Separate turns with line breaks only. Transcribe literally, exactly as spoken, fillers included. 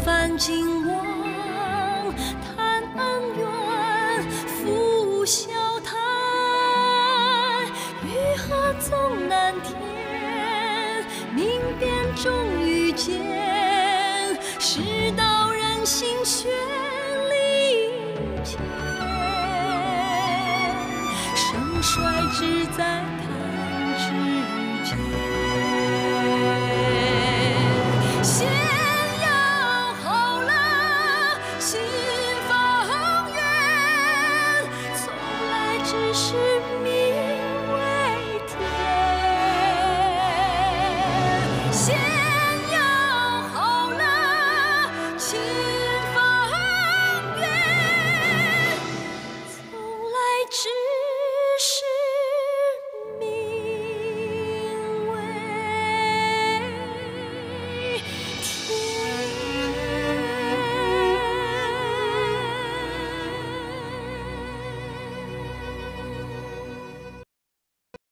帆尽忘，谈恩怨，付笑谈。欲何纵南天，明辨终遇见。世道人心悬离间，盛衰只在。